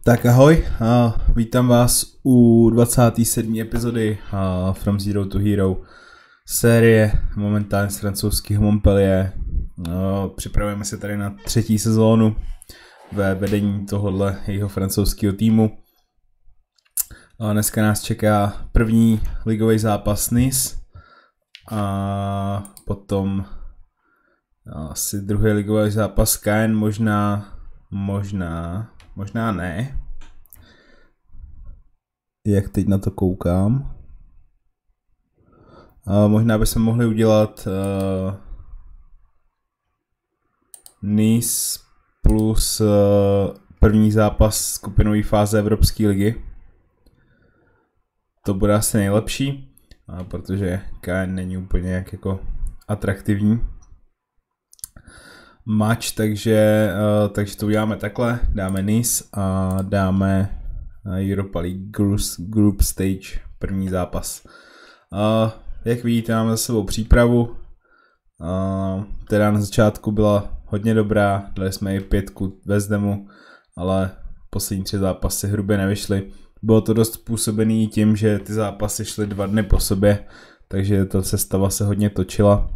Tak ahoj, vítám vás u 27. epizody From Zero to Hero série momentálně z francouzského Montpellier. Připravujeme se tady na třetí sezónu ve vedení tohohle jeho francouzského týmu. Dneska nás čeká první ligový zápas Nice a potom asi druhý ligový zápas Caen, možná ne. Jak teď na to koukám. Možná bychom mohli udělat Nice plus první zápas skupinové fáze Evropské ligy. To bude asi nejlepší, protože Caen není úplně jako atraktivní match, takže to uděláme takhle. Dáme Nice a dáme Europa League Group Stage první zápas. Jak vidíte, máme za sebou přípravu, která na začátku byla hodně dobrá, dali jsme i 5 West Hamu, ale poslední 3 zápasy hrubě nevyšly. Bylo to dost způsobený tím, že ty zápasy šly 2 dny po sobě, takže ta sestava se hodně točila.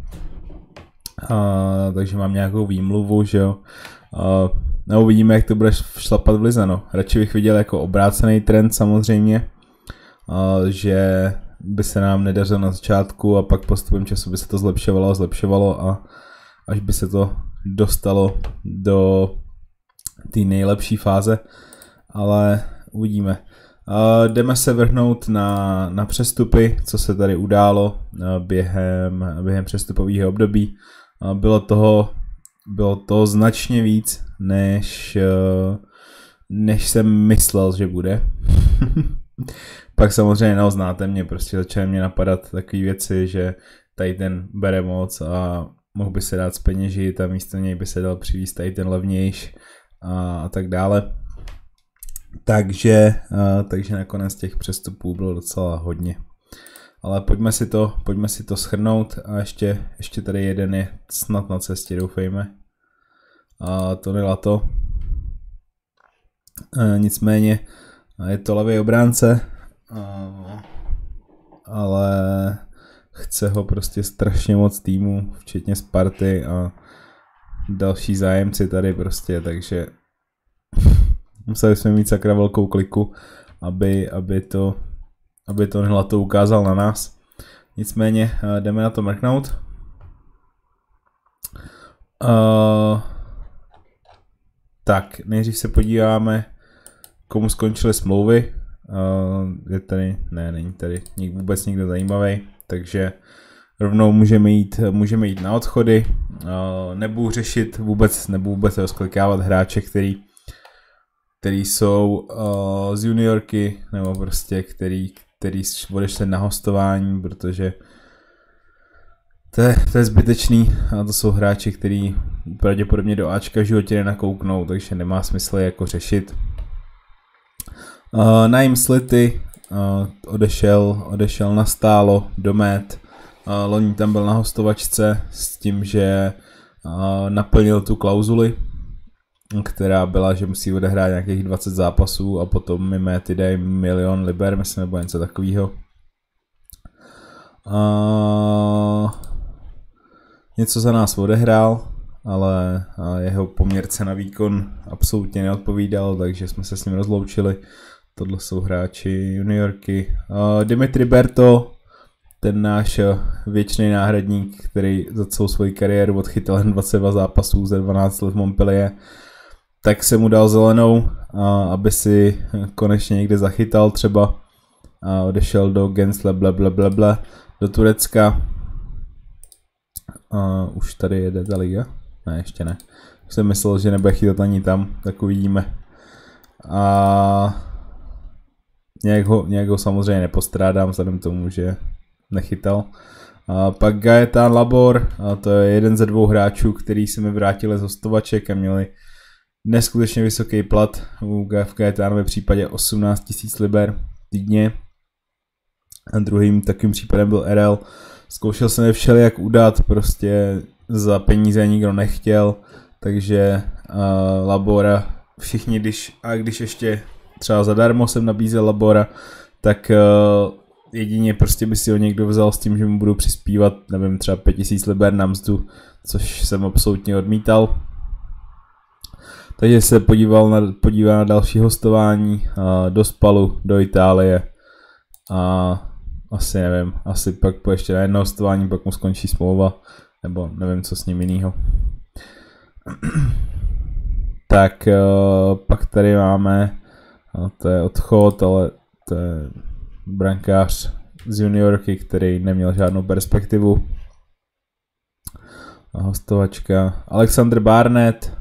Takže mám nějakou výmluvu, že jo. No, uvidíme, jak to bude šlapat v lize, no. Radši bych viděl jako obrácený trend samozřejmě, že by se nám nedařilo na začátku a pak postupem času by se to zlepšovalo a až by se to dostalo do té nejlepší fáze, ale uvidíme. Jdeme se vrhnout na přestupy, co se tady událo během přestupového období. Bylo toho značně víc, než jsem myslel, že bude. Pak samozřejmě znáte mě, prostě začaly mě napadat takové věci, že tady ten bere moc a mohl by se dát zpeněžit a místo něj by se dal přivízt tady ten levnější a tak dále. Takže nakonec těch přestupů bylo docela hodně. Ale pojďme si to shrnout a ještě tady jeden je snad na cestě, doufejme. Tony Lato. Nicméně je to levý obránce, ale chce ho prostě strašně moc týmů, včetně Sparty a další zájemci tady prostě, takže museli jsme mít sakra velkou kliku, aby to Lato ukázal na nás. Nicméně jdeme na to mrknout. Tak, nejdřív se podíváme, komu skončily smlouvy. Je tady, není tady vůbec nikdo zajímavý, takže rovnou můžeme jít na odchody. Nebudu řešit vůbec rozklikávat hráče, který jsou z juniorky, nebo prostě který odešli na hostování, protože to je zbytečný a to jsou hráči, který pravděpodobně do Ačka v životě nenakouknou, takže nemá smysl je jako řešit. Naim Slity odešel nastálo do Met. Loni tam byl na hostovačce s tím, že naplnil tu klauzuli, která byla, že musí odehrát nějakých 20 zápasů a potom mi Mety dají 1 milion liber, myslím, nebo něco takového. Něco za nás odehrál, ale jeho poměrce na výkon absolutně neodpovídal, takže jsme se s ním rozloučili. Tohle jsou hráči juniorky. Dimitri Berto, ten náš věčný náhradník, který za celou svoji kariéru odchytil jen 22 zápasů ze 12 let v Montpellier, tak se mu dal zelenou, aby si konečně někde zachytal třeba. Odešel do Gensle blablabla do Turecka. Už tady jede ta liga? Ne, ještě ne. Už jsem myslel, že nebude chytat ani tam, tak uvidíme. Nějak ho samozřejmě nepostrádám, vzhledem tomu, že nechytal. Pak Gaetan Labor, to je jeden ze 2 hráčů, který se mi vrátili z hostovaček a měli neskutečně vysoký plat. V Gaetanově případě 18 000 liber týdně. A druhým takovým případem byl RL. Zkoušel jsem je všelijak udat, prostě za peníze nikdo nechtěl, takže Labora všichni, když ještě třeba zadarmo jsem nabízel Labora, tak jedině prostě by si ho někdo vzal s tím, že mu budu přispívat, nevím, třeba 5000 liber na mzdu, což jsem absolutně odmítal. Takže se podívá na další hostování do Spalu, do Itálie a asi nevím, asi pak po ještě na jedno hostování, pak mu skončí smlouva, nebo nevím co s ním jinýho. Tak pak tady máme, to je odchod, ale to je brankář z juniorky, který neměl žádnou perspektivu. A hostovačka Alexander Barnett.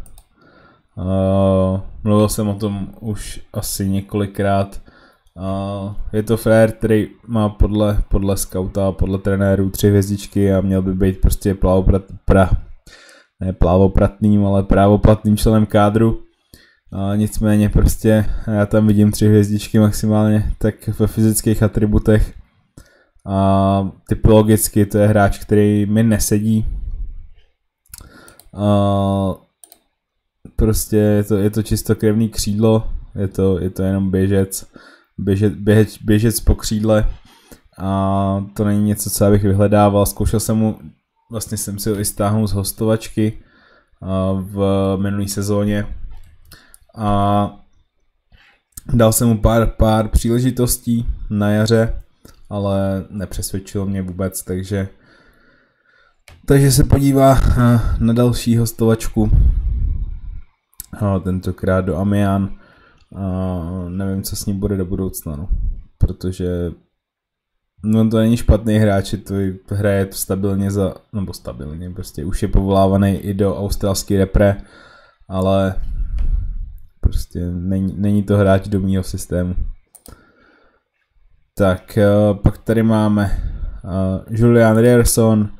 Mluvil jsem o tom už asi několikrát. Je to frér, který má podle skauta a podle trenérů 3 hvězdičky a měl by být prostě právoplatným, ale právoplatným členem kádru. Nicméně prostě já tam vidím 3 hvězdičky maximálně, tak ve fyzických atributech. A typologicky to je hráč, který mi nesedí. Prostě je to čistokrevný křídlo, je to jenom běžec po křídle a to není něco, co bych vyhledával. Zkoušel jsem mu, vlastně jsem si ho i stáhnul z hostovačky v minulý sezóně a dal jsem mu pár příležitostí na jaře, ale nepřesvědčil mě vůbec, takže se podívá na další hostovačku, tentokrát do Amiens. Nevím, co s ním bude do budoucna, no. Protože to není špatný hráč, to hraje stabilně stabilně, prostě už je povolávaný i do australské repre, ale prostě není to hráč do mýho systému. Tak pak tady máme Julian Ryerson,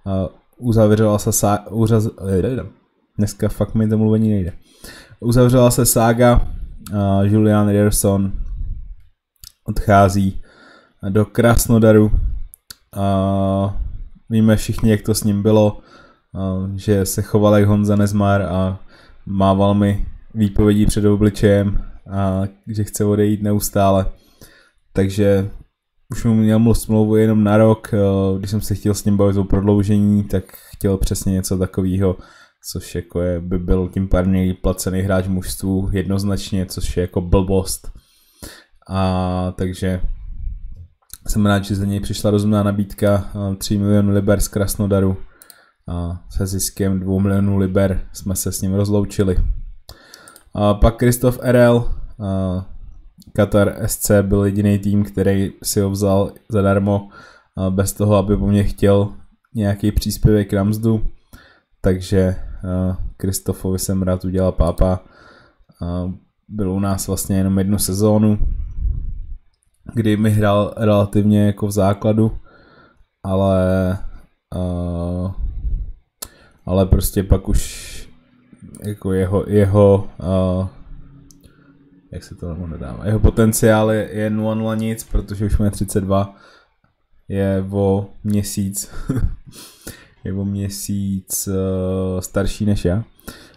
dneska fakt mi to mluvení nejde. Uzavřela se sága, Julian Ryerson odchází do Krasnodaru. Víme všichni, jak to s ním bylo, že se choval jak Honza Nezmar a mával mi výpovědí před obličejem a že chce odejít neustále. Takže už mu měl smlouvu jenom na rok, když jsem se chtěl s ním bavit o prodloužení, tak chtěl přesně něco takového, což jako by byl tím pádem placený hráč mužstvu jednoznačně, což je jako blbost. Takže jsem rád, že za něj přišla rozumná nabídka 3 milionů liber z Krasnodaru a se ziskem 2 milionů liber jsme se s ním rozloučili. Pak Christophe Erel, Qatar SC byl jediný tým, který si ho vzal zadarmo, bez toho, aby po mně chtěl nějaký příspěvek na mzdu. Takže Kristofovi jsem rád udělal pápa. Byl u nás vlastně jenom 1 sezónu, kdy mi hrál relativně jako v základu, ale prostě pak už jako jeho jak se to nedává, jeho potenciál je 0,0 nic, protože už má 32, je o měsíc starší než já.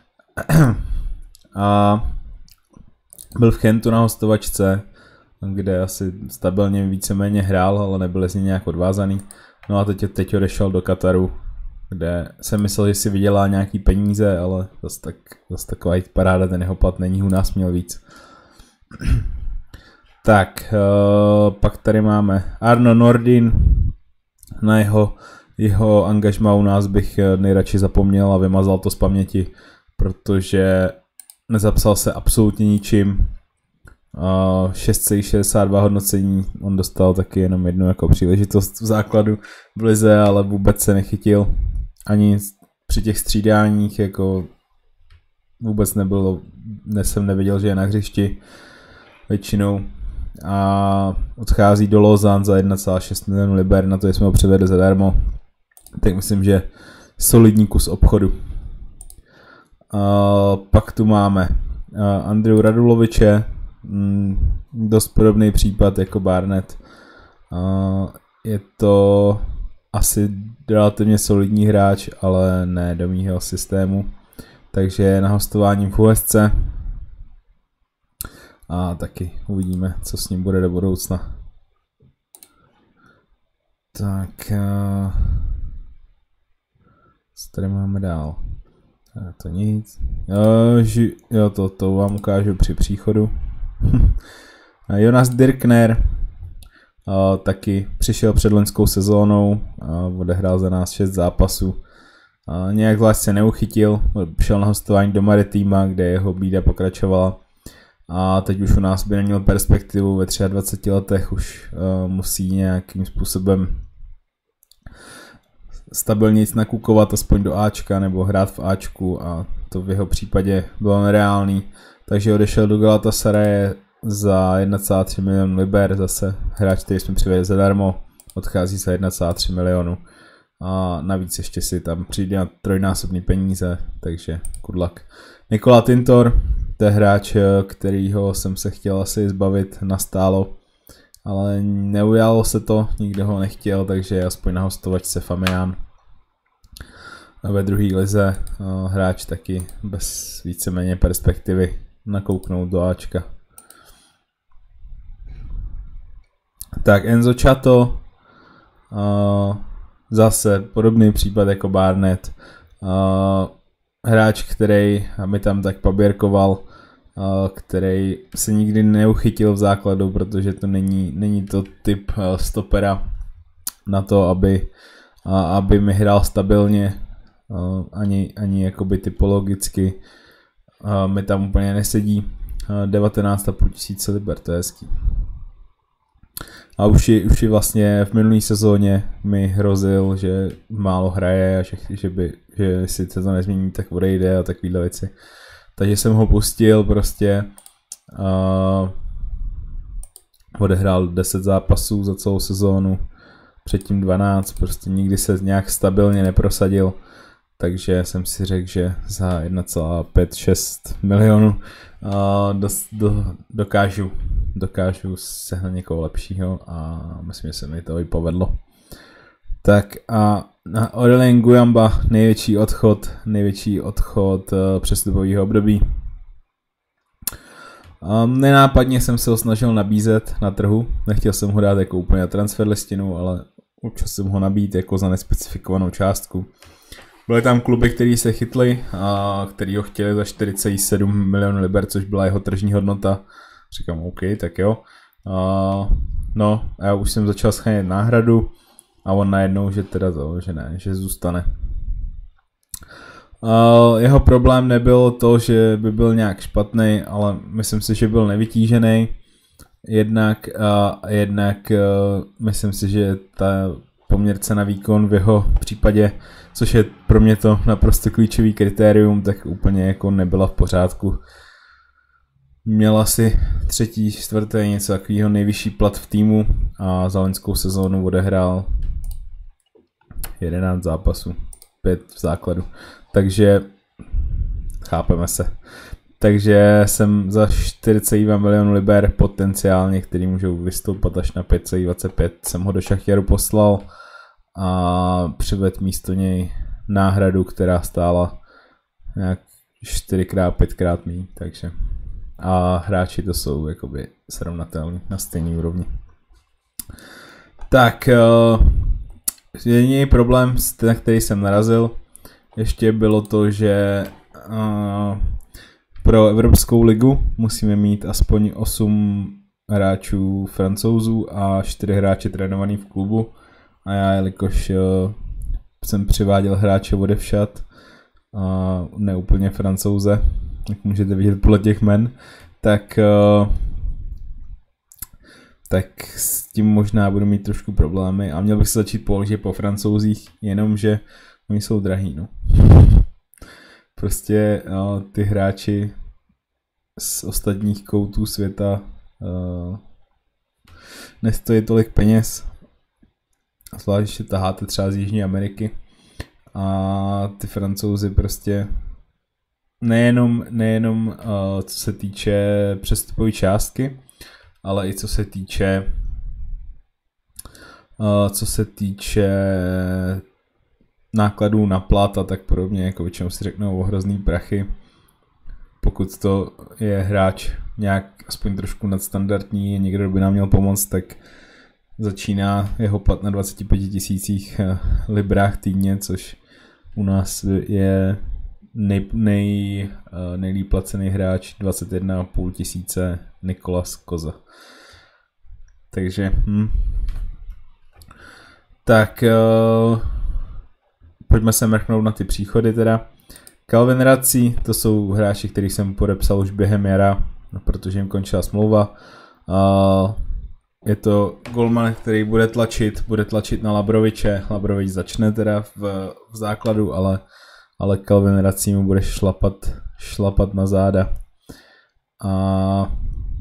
A byl v Chentu na hostovačce, kde asi stabilně víceméně hrál, ale nebyl z něj nějak odvázaný. No a teď odešel do Kataru, kde jsem myslel, že si vydělá nějaký peníze, ale zase taková paráda, ten jeho plat není, u nás měl víc. Tak, pak tady máme Arno Nordin, na jeho angažmá u nás bych nejradši zapomněl a vymazal to z paměti, protože nezapsal se absolutně ničím. 6,62 hodnocení, on dostal taky jenom jednu jako příležitost v základu v lize, ale vůbec se nechytil. Ani při těch střídáních jako vůbec nebylo, jsem nevěděl, že je na hřišti většinou. A odchází do Lausanne za 1,6 milionů liber, na to, že jsme ho přivedli zadarmo. Tak myslím, že solidní kus obchodu. Pak tu máme Andreju Raduloviče, dost podobný případ jako Barnett. Je to asi relativně solidní hráč, ale ne do mýho systému. Takže na hostování v USC. a taky uvidíme, co s ním bude do budoucna. Tak, co tady máme dál? To nic. Jo, to vám ukážu při příchodu. Jonas Dirkner taky přišel před loňskou sezónou, odehrál za nás 6 zápasů. Nějak zvlášť se neuchytil, šel na hostování do Maritima, kde jeho bída pokračovala. A teď už u nás by neměl perspektivu, ve 23 letech už musí nějakým způsobem stabilně nakukovat aspoň do Ačka nebo hrát v Ačku a to v jeho případě bylo nereálný. Takže odešel do Galatasaraje za 1,3 milionu liber, zase hráč, který jsme přivedli zadarmo, odchází za 1,3 milionu a navíc ještě si tam přijde na trojnásobný peníze, takže good luck. Nikola Tintor, to je hráč, kterýho jsem se chtěl asi zbavit nastálo, ale neujalo se to, nikdo ho nechtěl, takže aspoň na hostovačce Famián. A ve druhé lize hráč taky bez víceméně perspektivy nakouknout do Ačka. Tak Enzo Chato, zase podobný případ jako Barnett, hráč, který mi tam tak paběrkoval, který se nikdy neuchytil v základu, protože to není to typ stopera na to, aby mi hrál stabilně, ani jakoby typologicky mi tam úplně nesedí. 19,5 tisíce liber, to je hezký. A už i vlastně v minulý sezóně mi hrozil, že málo hraje a že si se to nezmění, tak odejde a takovýhle věci. Takže jsem ho pustil prostě. Odehrál 10 zápasů za celou sezónu, předtím 12, prostě nikdy se nějak stabilně neprosadil. Takže jsem si řekl, že za 1,56 milionů dokážu sehnat někoho lepšího a myslím, že se mi to i povedlo. Tak a na Aurelien Guyamba největší odchod přestupového období. Nenápadně jsem se ho snažil nabízet na trhu, nechtěl jsem ho dát jako úplně na transfer listinu, ale občas jsem ho nabít jako za nespecifikovanou částku. Byly tam kluby, který se chytli a který ho chtěli za 4,7 milionů liber, což byla jeho tržní hodnota. Říkám OK, tak jo. No a já už jsem začal schánět náhradu a on najednou, že teda to, že ne, že zůstane. Jeho problém nebylo to, že by byl nějak špatný, ale myslím si, že byl nevytížený. Jednak myslím si, že ta poměr cena výkon v jeho případě, což je pro mě to naprosto klíčový kritérium, tak úplně jako nebyla v pořádku. Měl asi 3., 4. něco takového nejvyšší plat v týmu a za loňskou sezónu odehrál 11 zápasů, 5 v základu. Takže chápeme se. Takže jsem za 4,2 milionu liber potenciálně, který můžou vystoupat až na 5,25, jsem ho do Šachtaru poslal a přivedl místo něj náhradu, která stála nějak 4x, 5x méně, takže a hráči to jsou jakoby srovnatelní na stejný úrovni. Tak jediný problém, na který jsem narazil, ještě bylo to, že pro Evropskou ligu musíme mít aspoň 8 hráčů Francouzů a 4 hráče trénovaný v klubu. A já, jelikož jsem přiváděl hráče odevšad, ne úplně Francouze, jak můžete vidět podle těch men, tak s tím možná budu mít trošku problémy a měl bych se začít položit po Francouzích, jenomže oni jsou drahý, no. Prostě ty hráči z ostatních koutů světa nestojí tolik peněz, zvlášť, že taháte třeba z Jižní Ameriky a ty Francouzi prostě nejenom co se týče přestupové částky, ale i co se týče nákladů na plat a tak podobně, jako většinou si řeknou o hrozný prachy. Pokud to je hráč nějak aspoň trošku nadstandardní, někdo, kdo by nám měl pomoct, tak začíná jeho plat na 25 000 librách týdně, což u nás je nejlíp placený hráč 21 500 Nikolas Koza. Takže tak pojďme se mrknout na ty příchody teda. Calvin Raci, to jsou hráči, který jsem podepsal už během jara, protože jim končila smlouva. Je to golman, který bude tlačit na Labroviče. Labrovič začne teda v základu, ale Calvin Raci mu bude šlapat na záda. A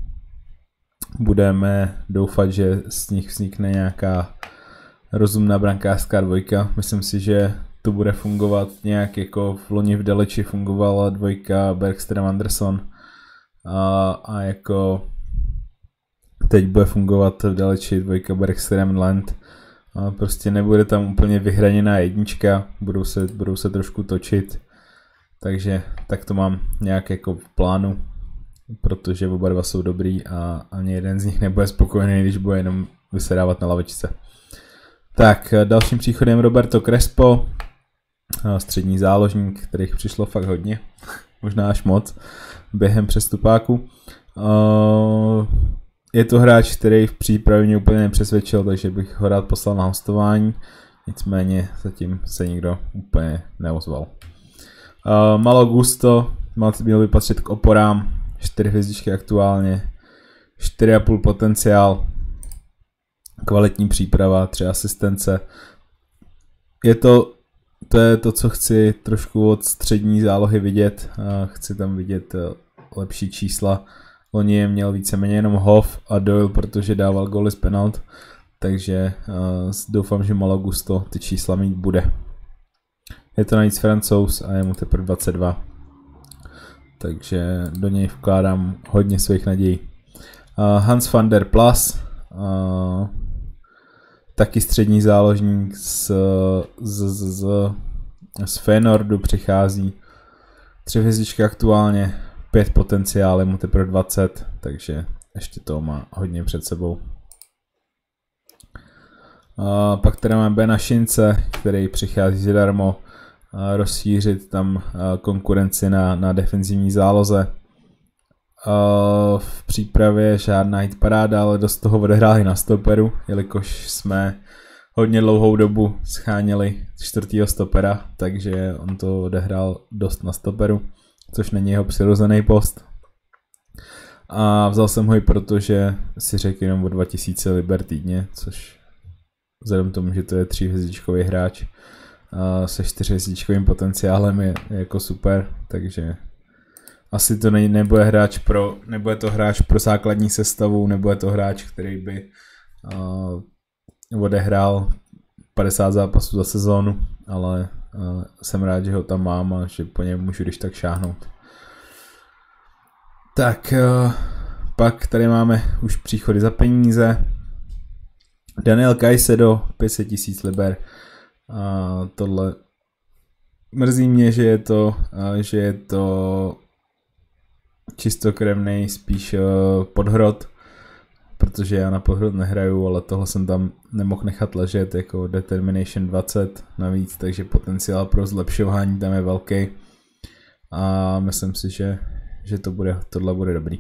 budeme doufat, že z nich vznikne nějaká rozumná brankářská dvojka. Myslím si, že to bude fungovat nějak jako v loni v Deliči fungovala dvojka Bergström Anderson a jako teď bude fungovat v Deliči dvojka Bergström Land. A prostě nebude tam úplně vyhraněná jednička, budou se trošku točit, takže tak to mám nějak jako v plánu, protože oba dva jsou dobrý a ani jeden z nich nebude spokojený, když bude jenom vysedávat na lavičce. Tak, dalším příchodem Roberto Crespo, střední záložník, kterých přišlo fakt hodně, možná až moc, během přestupáku. Je to hráč, který v přípravě mě úplně nepřesvědčil, takže bych ho rád poslal na hostování, nicméně zatím se nikdo úplně neozval. Malo Gusto, měl by patřit k oporám, 4 hvězdičky aktuálně, 4,5 potenciál, kvalitní příprava, 3 asistence. To je to, co chci trošku od střední zálohy vidět. Chci tam vidět lepší čísla. Loni je měl víceméně jenom Hoff a Doyle, protože dával góly z penalt. Takže doufám, že Malo Gusto ty čísla mít bude. Je to navíc Francouz a je mu teprve 22. Takže do něj vkládám hodně svých nadějí. Hans van der Plas, taky střední záložník z Feyenoordu přichází. 3 hvězdičky aktuálně, 5 potenciál, je mu teprve 20, takže ještě to má hodně před sebou. Pak tady máme Bena Šince, který přichází zadarmo rozšířit tam konkurenci na defenzivní záloze. V přípravě žádná hit paráda, ale dost toho odehráli na stoperu, jelikož jsme hodně dlouhou dobu scháněli 4. stopera, takže on to odehrál dost na stoperu, což není jeho přirozený post. A vzal jsem ho i proto, že si řekl jenom o 2000 liber týdně, což vzhledem k tomu, že to je 3 hvězdičkový hráč se 4 hvězdičkovým potenciálem je jako super, takže asi to nebude to hráč pro základní sestavu, nebude to hráč, který by odehrál 50 zápasů za sezónu, ale jsem rád, že ho tam mám a že po něm můžu když tak šáhnout. Tak, pak tady máme už příchody za peníze. Daniel Caicedo, 500 000 liber. Tohle mrzí mě, že je to čistokrevnej spíš podhrot, protože já na podhrot nehraju, ale tohle jsem tam nemohl nechat ležet jako Determination 20 navíc, takže potenciál pro zlepšování tam je velký a myslím si, že tohle bude dobrý.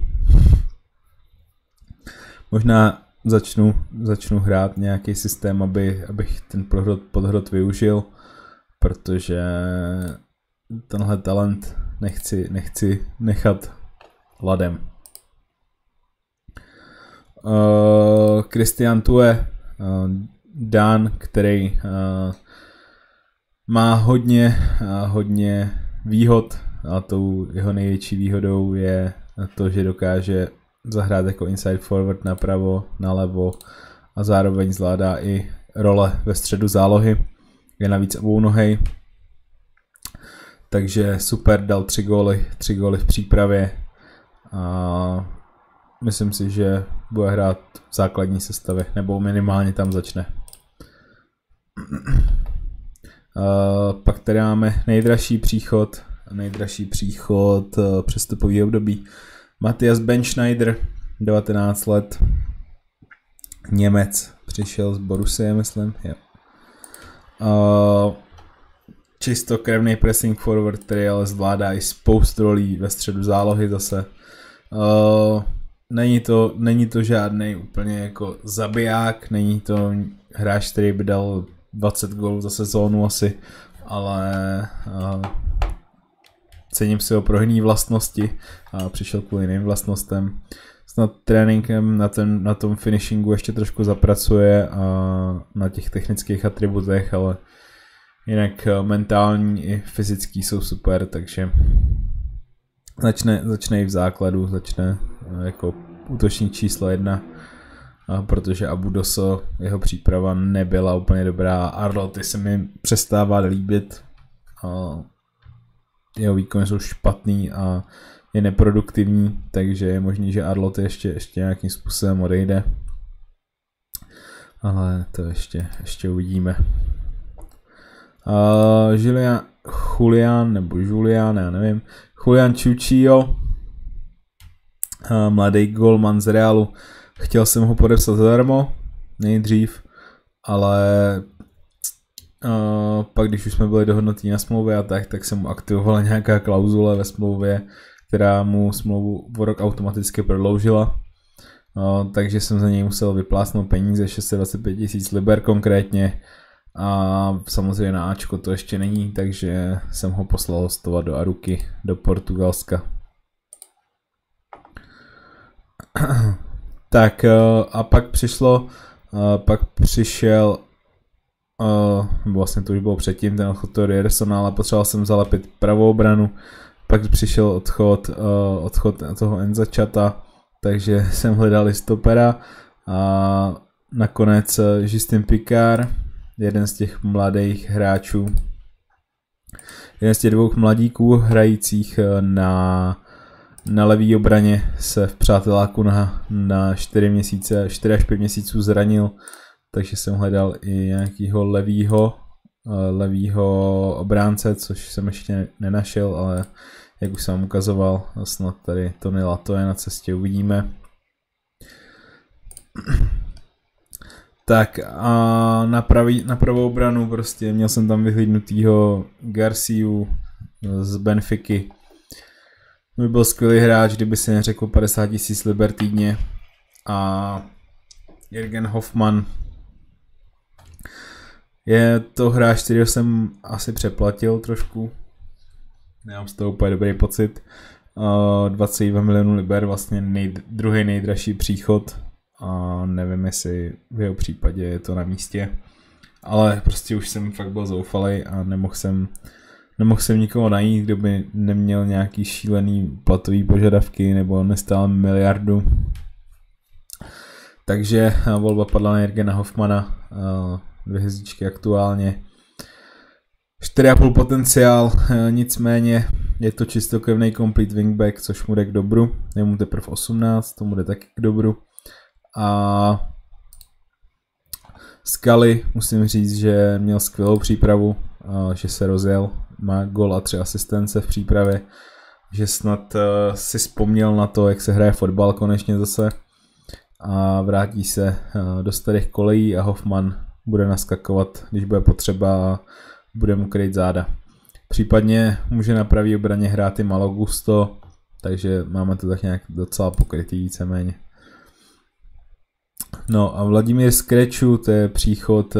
Možná začnu hrát nějaký systém, abych ten podhrot využil, protože tenhle talent nechci nechat ladem. Christian Thue, Dan, který má hodně výhod a tou jeho největší výhodou je to, že dokáže zahrát jako inside forward napravo, nalevo a zároveň zvládá i role ve středu zálohy. Je navíc obounohej, takže super, dal 3 góly v přípravě a myslím si, že bude hrát v základní sestavě, nebo minimálně tam začne. Pak tady máme nejdražší příchod přestupový období. Matthias Benschneider, 19 let, Němec, přišel z Borussie, myslím. Jo. Čistokrevný pressing forward, který ale zvládá i spoustu rolí ve středu zálohy zase. Není to žádný úplně jako zabiják, není to hráč, který by dal 20 gólů za sezónu asi, ale cením si ho pro jiný vlastnosti a přišel kvůli jiným vlastnostem. Snad tréninkem na tom finishingu ještě trošku zapracuje a na těch technických atributech, ale jinak mentální i fyzický jsou super, takže začne i v základu, začne jako útočník číslo 1, protože Abu Doso, jeho příprava nebyla úplně dobrá, Arloty se mi přestává líbit, jeho výkony jsou špatný a je neproduktivní, takže je možný, že Arloty ještě nějakým způsobem odejde, ale to ještě uvidíme. Julian Chuchio, mladý golman z Realu. Chtěl jsem ho podepsat zadarmo nejdřív, ale pak když už jsme byli dohodnutí na smlouvě a tak jsem mu aktivovala nějaká klauzule ve smlouvě, která mu smlouvu o rok automaticky prodloužila. Takže jsem za něj musel vyplásnout peníze, 625 000 liber konkrétně. A samozřejmě na Ačko to ještě není, takže jsem ho poslal hostovat do Aruky, do Portugalska. Tak a pak přišel, vlastně to už bylo předtím, ten odchod toho Edersona, ale potřeboval jsem zalepit pravou obranu, pak přišel odchod toho Enza Chata, takže jsem hledal i stopera a nakonec Justin Picard, jeden z těch mladých hráčů, jeden z těch dvou mladíků hrajících na levý obraně se v přáteláku na 4 až 5 měsíců zranil, takže jsem hledal i nějakýho levýho obránce, což jsem ještě nenašel, ale jak už jsem ukazoval, snad tady Tony Lato je na cestě, uvidíme. Tak a na pravou obranu prostě měl jsem tam vyhlídnutýho Garciu z Benfiky. By byl skvělý hráč, kdyby si neřekl 50 000 liber týdně. A Jürgen Hoffmann je to hráč, kterýho jsem asi přeplatil trošku. Nemám z toho úplně dobrý pocit. 22 milionů liber, vlastně druhý nejdražší příchod. A nevím, jestli v jeho případě je to na místě. Ale prostě už jsem fakt byl zoufalý a nemohl jsem nikoho najít, kdo by neměl nějaký šílený platový požadavky nebo nestál miliardu. Takže volba padla na Jürgena Hoffmana, 2 hvězdičky aktuálně. 4,5 potenciál, nicméně je to čistokrevný complete wingback, což mu jde k dobru. Je mu teprve 18, tomu jde taky k dobru. A Scully, musím říct, že měl skvělou přípravu, že se rozjel, má gól a 3 asistence v přípravě, že snad si vzpomněl na to, jak se hraje fotbal konečně zase a vrátí se do starých kolejí a Hoffmann bude naskakovat, když bude potřeba a bude mu kryt záda. Případně může na pravý obraně hrát i Malo Gusto, takže máme to tak nějak docela pokrytý víceméně. No a Vladimír Skreču, to je příchod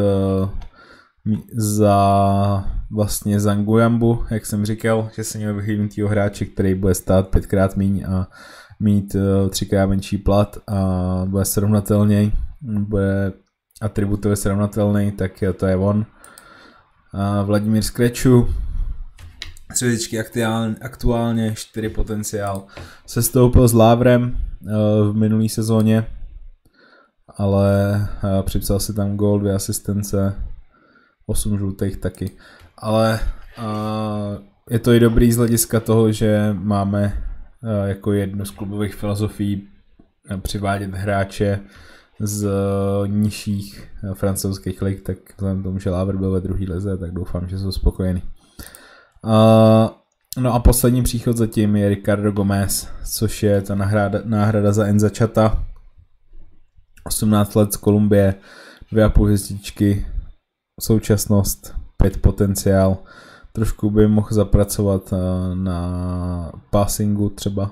za Ngujambu, jak jsem říkal, že se měl vyhlídnutýho hráče, který bude stát 5krát míň a mít 3krát menší plat a bude srovnatelný, bude atributově srovnatelný, tak to je on. A Vladimír Skreču, 3 aktuálně, 4 potenciál, sestoupil s Lávrem v minulý sezóně, ale připsal si tam gól, 2 asistence, 8 žlutých taky. Ale je to i dobrý z hlediska toho, že máme jako jednu z klubových filozofií přivádět hráče z nižších francouzských lig, tak vzhledem tomu, že Lávr byl ve 2. lize, tak doufám, že jsou spokojení. No a poslední příchod zatím je Ricardo Gomez, což je ta náhrada za Enza Chata. 18 let z Kolumbie, 2,5 hvězdičky, současnost, 5 potenciál. Trošku by mohl zapracovat na passingu třeba.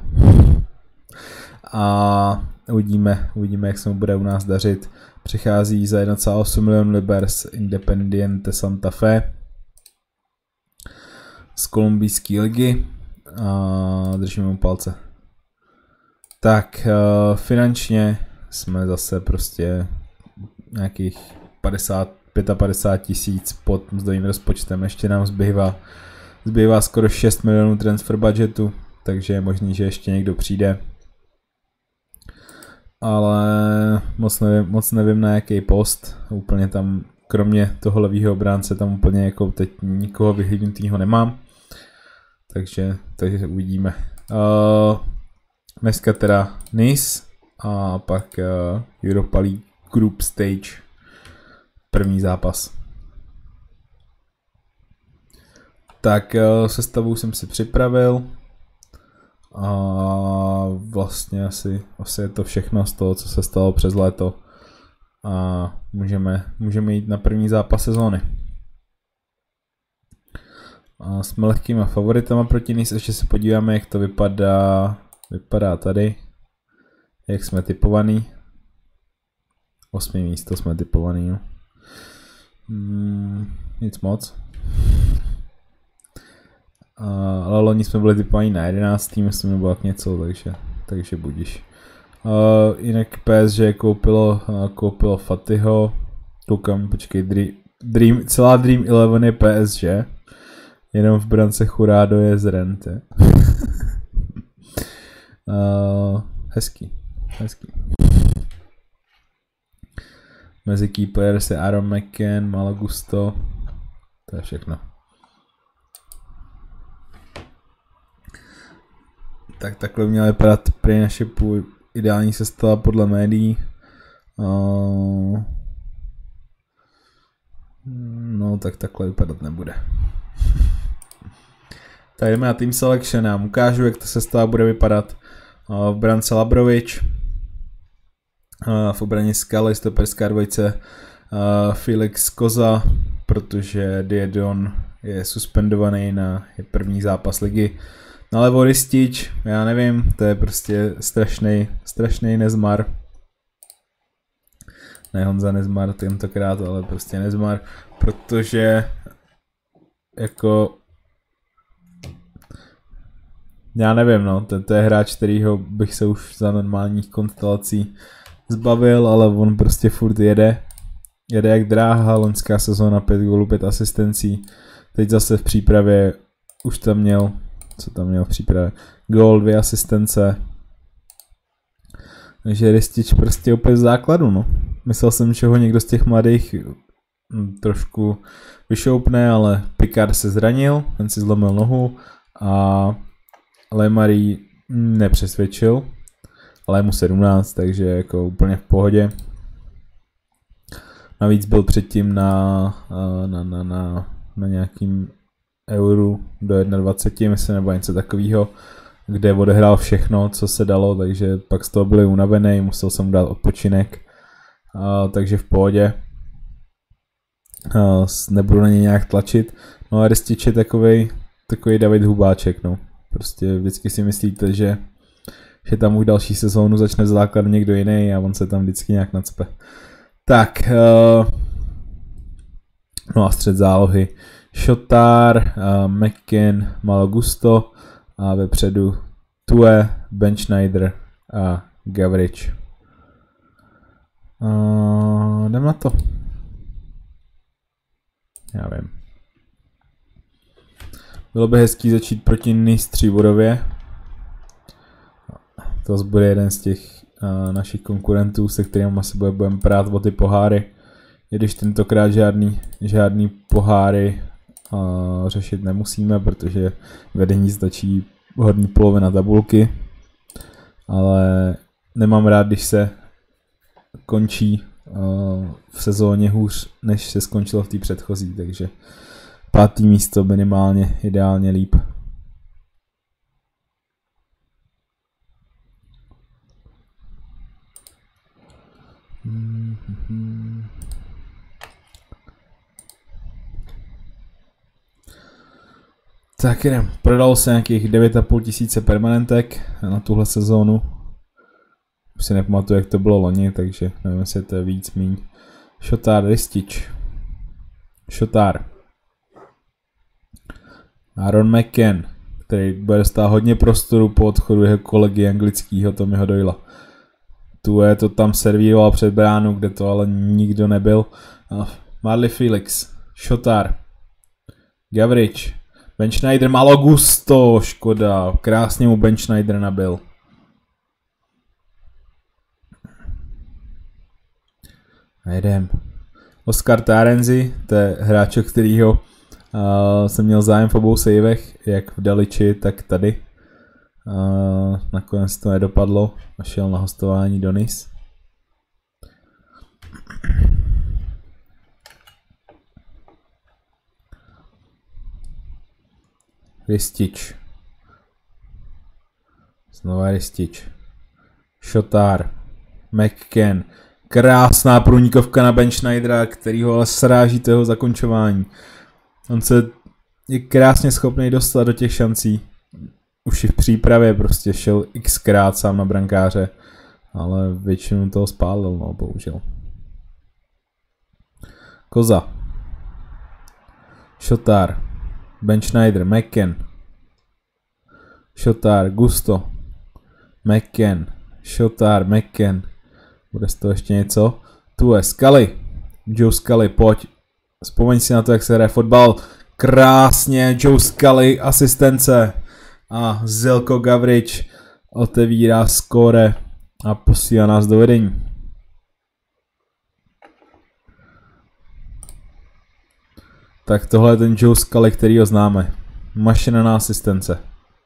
A uvidíme, jak se mu bude u nás dařit. Přichází za 1,8 milion liber z Independiente Santa Fe z kolumbijské ligy a držíme mu palce. Tak finančně jsme zase prostě nějakých 55 tisíc pod mzdovým rozpočtem, ještě nám zbývá skoro 6 milionů transfer budgetu, takže je možný, že ještě někdo přijde. Ale moc nevím na jaký post, úplně tam, kromě toho levýho obránce, tam úplně jako teď nikoho vyhlídnutýho nemám, takže uvidíme. Dneska teda Nice a pak Europa League Group Stage, první zápas. Tak sestavu jsem si připravil a vlastně asi je to všechno z toho, co se stalo přes léto a můžeme jít na první zápas sezóny. A jsme lehkýma favoritama proti Nice, ještě se podíváme, jak to vypadá tady, jak jsme typovaný. 8. místo jsme typovaný, no. Nic moc. Ale loni jsme byli typovaní na 11. myslím, nebo jak něco, takže budíš. Jinak PSG koupilo Fatiho. Koukám, počkej, celá Dream 11 je PSG. Jenom v brance Jurado je z Rente. Hezký. Mezi key players je Aaron McCann, Malo Gusto. To je všechno. Tak takhle měla vypadat prý naše ideální sestava podle médií. No tak takhle vypadat nebude. Tak jdeme na team selection a ukážu, jak ta sestava bude vypadat. V brance Labrovič, v obraně Scully, stoperská dvojice Felix Koza, protože Diedon je suspendovaný na první zápas ligy. Nalevo Ristič, já nevím, to je prostě strašný nezmar. Ne Honza Nezmar tentokrát, ale prostě nezmar, protože jako já nevím, no, to je hráč, kterýho bych se už za normálních konstelací zbavil, ale on prostě furt jede jak dráha, loňská sezóna 5 gólů, 5 asistencí, teď zase v přípravě už tam měl, co tam měl v přípravě, gól, 2 asistence, takže Ristič prostě opět v základu, no. Myslel jsem, že ho někdo z těch mladých trošku vyšoupne, ale Picard se zranil, ten si zlomil nohu a Lemary nepřesvědčil, ale je mu 17, takže jako úplně v pohodě. Navíc byl předtím na nějakým euru do 21, myslím, nebo něco takového, kde odehrál všechno, co se dalo, takže pak z toho byli unavený, musel jsem mu dát odpočinek, takže v pohodě. Nebudu na něj nějak tlačit. No a Ristič je takovej David Hubáček, no. Prostě vždycky si myslíte, že tam už další sezónu začne v základu někdo jiný a on se tam vždycky nějak nacpe. Tak, no a střed zálohy. Šotár, McCann, Malo Gusto a vepředu Tue, Ben Schneider a Gavrič. Jdem na to. Já vím. Bylo by hezký začít proti Nice Třiborově. To bude jeden z těch našich konkurentů, se kterým asi budeme prát o ty poháry. I když tentokrát žádný poháry řešit nemusíme, protože vedení stačí hodně polovina tabulky. Ale nemám rád, když se končí v sezóně hůř, než se skončilo v té předchozí, takže 5. místo minimálně, ideálně líp. Tak jdem. Prodalo se nějakých 9,5 tisíce permanentek na tuhle sezónu. Už si nepamatuju, jak to bylo loni, takže nevím, jestli to je víc, míň. Šotár, Ristič. Šotár. Aaron McCann, který bude dostat hodně prostoru po odchodu jeho kolegy anglického Tommyho Doyla. Tu je to tam servíroval před bránu, kde to ale nikdo nebyl. Marley Felix. Šotár. Gavrič. Ben Schneider, malo gusto, škoda. Krásně mu Ben Schneider nabil. A jdem. Oscar Tarenzi, to je hráč, kterýho jsem měl zájem v obou savech, jak v Daliči, tak tady. Nakonec to nedopadlo a šel na hostování do Nice. Ristič. Znova Ristič. Šotár. McCann. Krásná průnikovka na Ben Schneidera, který ho ale sráží to jeho zakončování. On se je krásně schopný dostat do těch šancí. Už i v přípravě prostě šel xkrát sám na brankáře, ale většinu toho spálil, no bohužel. Koza. Šotár. Ben Schneider, McCann. Šotár, Gusto. McCann. Šotár, McCann. Bude z toho ještě něco? Tu je Scully. Joe Scully, pojď. Vzpomeň si na to, jak se hraje fotbal. Krásně, Joe Scully, asistence. A Zeljko Gavrič otevírá skóre a posílá nás do vedení. Tak tohle je ten Joe Scully, který ho známe. Mašina na asistence.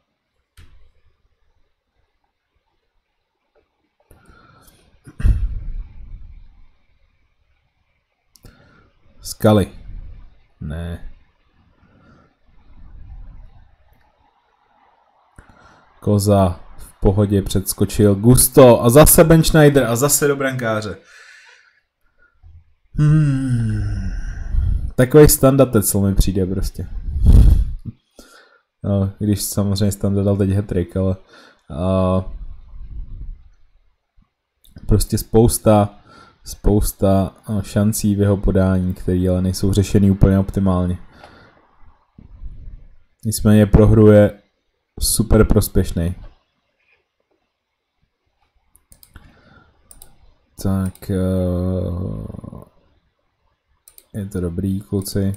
Scully. Ne. Koza v pohodě předskočil. Gusto a zase Ben Schneider a zase do brankáře. Takový standardec mi přijde prostě. No, když samozřejmě standard dal teď hat-trick, ale prostě spousta šancí v jeho podání, které ale nejsou řešený úplně optimálně. Nicméně pro hru je super prospěšný. Tak je to dobrý, kluci.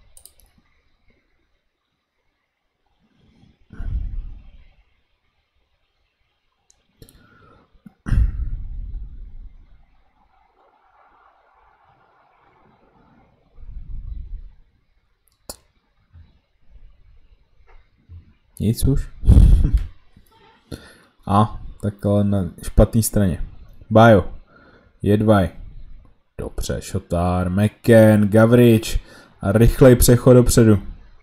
Nic už. Tak ale na špatné straně. Bajo. Jedvaj. Dobře, Šotár, McCann, Gavrič a rychlej přechod dopředu.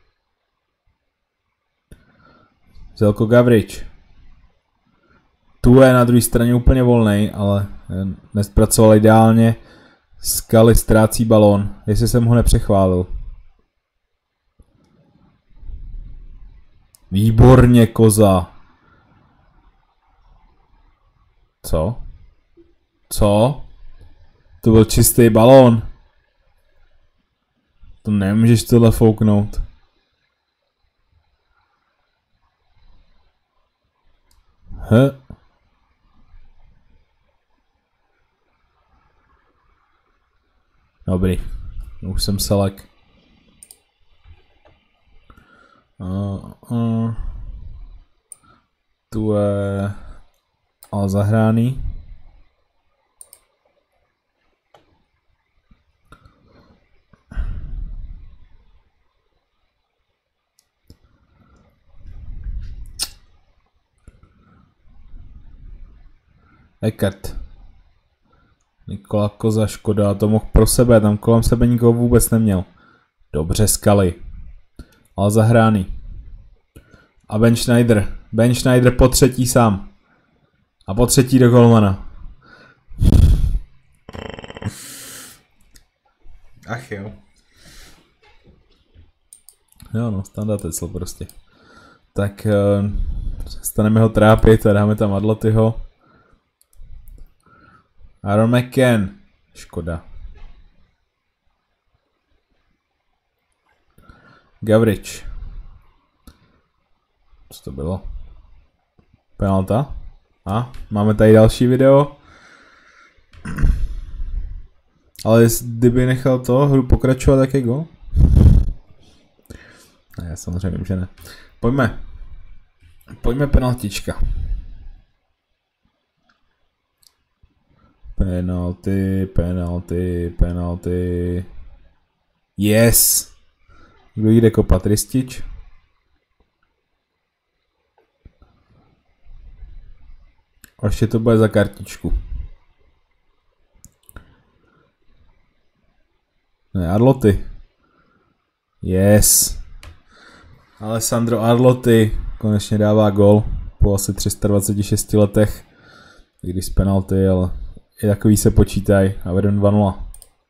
Zeljko Gavrič. Tu je na druhé straně úplně volnej, ale nespracoval ideálně. Scully ztrácí balón, jestli jsem ho nepřechválil. Výborně, Koza. Co? Co? To byl čistý balón. To nemůžeš tohle fouknout. Dobrý. Už jsem selek. Tu je ale zahraný. Eckert. Nikola Koza, škoda, to mohl pro sebe, tam kolem sebe nikoho vůbec neměl. Dobře, Scully. Ale zahráný. A Ben Schneider. Ben Schneider po třetí sám. A po třetí do golmana. Ach jo. Jo no, standard Tesla prostě. Tak staneme ho trápit a dáme tam Adlotyho. Aaron McCann. Škoda. Gavrič. Co to bylo? Penalta? A máme tady další video. Ale kdyby nechal to hru pokračovat, tak je gol? Ne, já samozřejmě vím, že ne. Pojďme penaltička. Penalty. Yes! Kdo jde kopat? Ristič? A ještě to bude za kartičku. Ne, Arloty. Yes. Alessandro Arloty konečně dává gol po asi 326 letech. I když z penalty, ale i takový se počítají a vedem 2-0.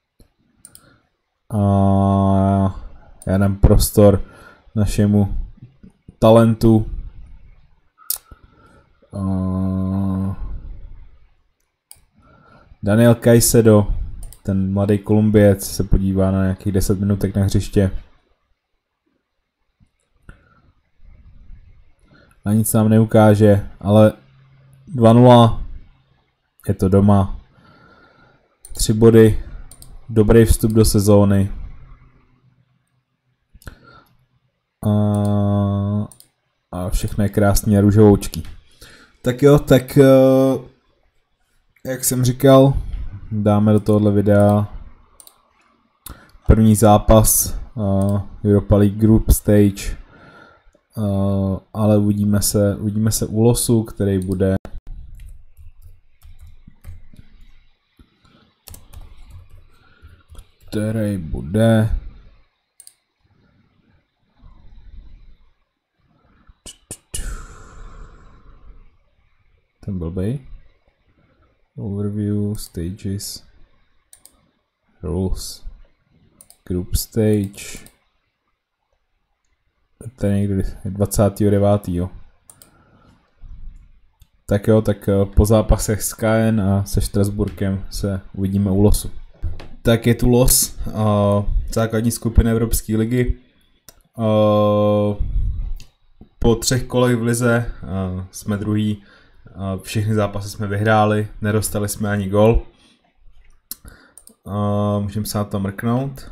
A já dám prostor našemu talentu. Daniel Caicedo, ten mladý Kolumbiec, se podívá na nějakých 10 minutek na hřiště. A nic nám neukáže, ale 2-0, je to doma. 3 body, dobrý vstup do sezóny. A všechno je krásně růžovoučký. Tak jo, tak jak jsem říkal, dáme do tohohle videa první zápas Europa League Group Stage, ale uvidíme se u losu, který bude ten blbej. Overview, stages, rules, group stage. To je někdy 29. Tak jo, tak po zápasech s Caen a se Štrasburkem se uvidíme u losu. Tak je tu los, základní skupiny Evropské ligy. Po 3 kolech v lize jsme druhý. Všechny zápasy jsme vyhráli, nedostali jsme ani gol. Můžeme se na to mrknout.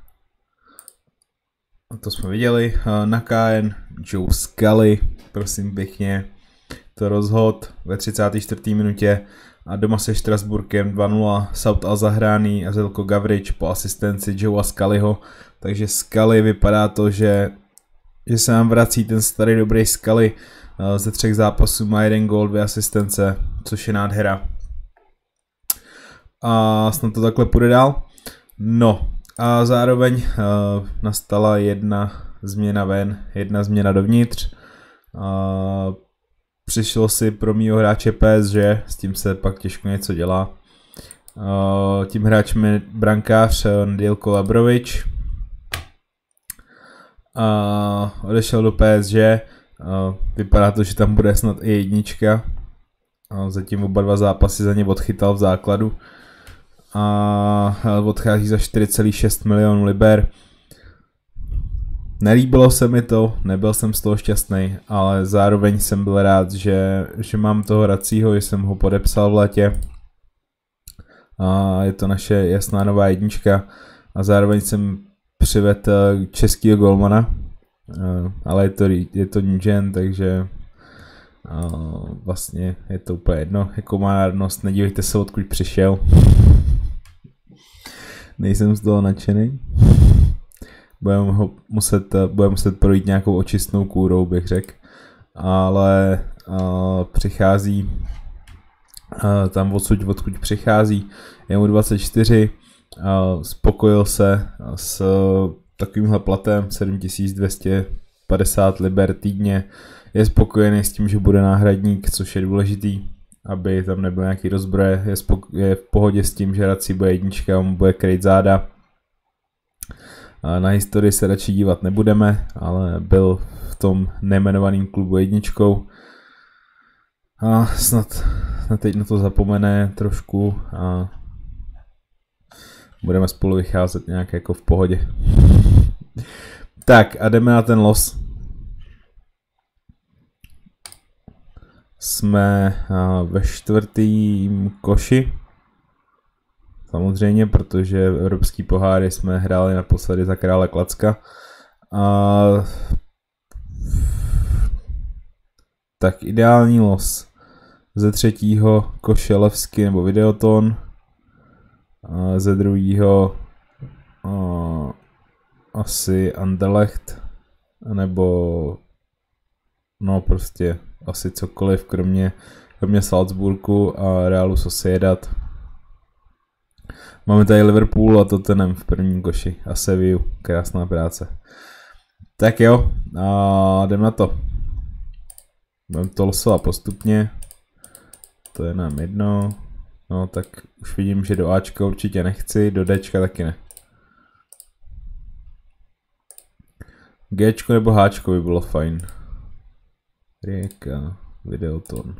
To jsme viděli. Na Caen Joe Scully, prosím pěkně, to rozhod ve 34. minutě. A doma se Štrasburkem 2-0, South Al Zahraný a Zeljko Gavrič po asistenci Joea Scullyho. Takže Scully vypadá to, že se nám vrací ten starý dobrý Scully. Ze 3 zápasů má 1 gól, 2 asistence, což je nádhera. A snad to takhle půjde dál. No a zároveň nastala jedna změna ven, jedna změna dovnitř. Přišlo si pro mýho hráče PSG, s tím se pak těžko něco dělá. Tím hráčem je brankář Nedeljko Labrovič. Odešel do PSG. Vypadá to, že tam bude snad i 1. Zatím oba 2 zápasy za ně odchytal v základu. A odchází za 4,6 milionů liber. Nelíbilo se mi to, nebyl jsem z toho šťastný, ale zároveň jsem byl rád, že mám toho Racího, že jsem ho podepsal v létě. A je to naše jasná nová 1. A zároveň jsem přivedl českýho golmana. Ale je to Nugent, takže vlastně je to úplně jedno, jakou má národnost, nedívejte se, odkud přišel. Nejsem z toho nadšený. Budeme muset projít nějakou očistnou kůrou, bych řekl. Ale přichází tam odkud přichází, je mu 24, spokojil se s takovýmhle platem 7250 liber týdně, je spokojený s tím, že bude náhradník, což je důležitý, aby tam nebyl nějaký rozbroje, je v pohodě s tím, že Rací bude 1, on bude kryt záda. Na historii se radši dívat nebudeme, ale byl v tom nejmenovaném klubu jedničkou. A snad teď na to zapomene trošku a budeme spolu vycházet nějak jako v pohodě. Tak a jdeme na ten los. Jsme ve 4. koši. Samozřejmě, protože v evropský poháry jsme hráli naposledy za Krále Klacka. Tak ideální los. Ze 3. koše Levsky nebo Videoton. Ze 2. asi Anderlecht. Nebo no prostě asi cokoliv, kromě Salzburgu a Realu Sociedad. Máme tady Liverpool a Tottenham v 1. koši a Sevillu, krásná práce. Tak jo, a jdem na to. Budeme to losovat postupně. To je nám jedno. No tak už vidím, že do Ačka určitě nechci, do Dčka taky ne. Gčko nebo Hčko by bylo fajn. Rijeka, Videoton.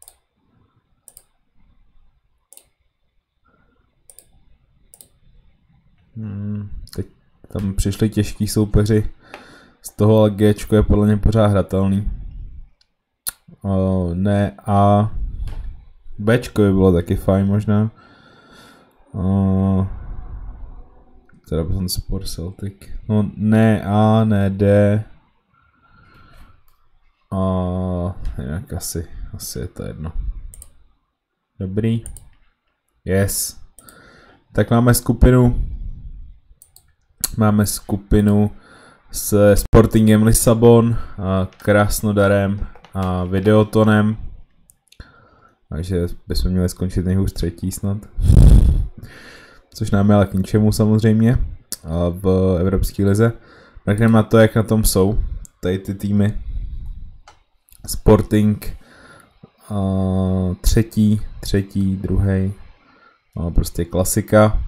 Teď tam přišli těžký soupeři. Z toho ale Gčko je podle mě pořád hratelný. Ne a Bčko by bylo taky fajn možná. Teda potom Sport Celtic. No ne A, ne D. Jinak asi je to jedno. Dobrý. Yes. Tak máme skupinu s Sportingem Lisabon, Krasnodarem a Videotonem. Takže bychom měli skončit nejhůř 3. snad. Což nám je ale k ničemu samozřejmě v Evropské lize. Tak jdeme na to, jak na tom jsou tady ty týmy. Sporting 3., 2. Prostě klasika.